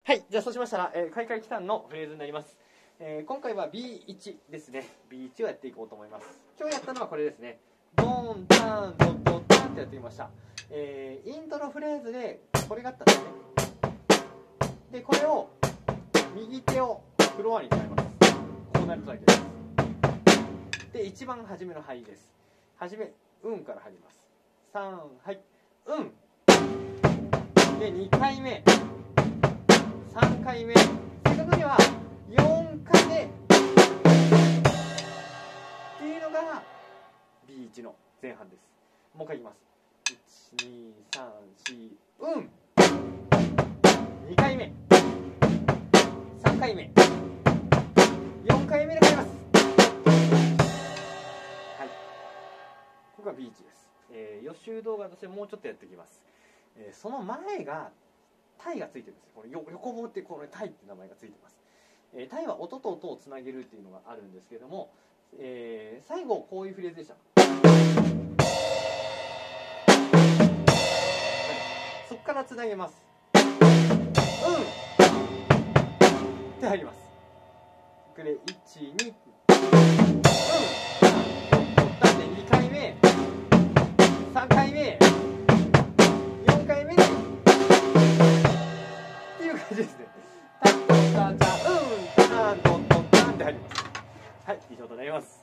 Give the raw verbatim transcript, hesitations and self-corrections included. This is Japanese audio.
はい、じゃあそうしましたら、えー、開会期間のフレーズになります。えー、今回は ビーワン ですね。ビーワン をやっていこうと思います。今日やったのはこれですね。ドンタンドンドンタンってやってきました。えー、イントロフレーズでこれがあったんですね。で、これを右手をフロアに使います。こうなるとだけです。で、一番初めのはいです。初め、うんから入ります。さん、はい、うん。で、にかいめ、さんかいめ、正確にはよんかいめっていうのが ビーワン の前半です。もう一回いきます。いち、に、さん、よん、うん。にかいめ、さんかいめ、よんかいめで入ります。はい。ここが ビーワン です。えー、予習動画としてもうちょっとやっていきます。えー、その前がタイがついてるんですよ。これ横棒ってこのタイって名前がついてます。えー、タイは音と音をつなげるっていうのがあるんですけれども、えー、最後こういうフレーズでした。そこからつなげます。うんって入ります。これいち、に、うんだってにかいめ、さんかいめ、よんかいめでっていう感じですね。タントンタンタンうんタントントンタンって入ります。はい、以上となります。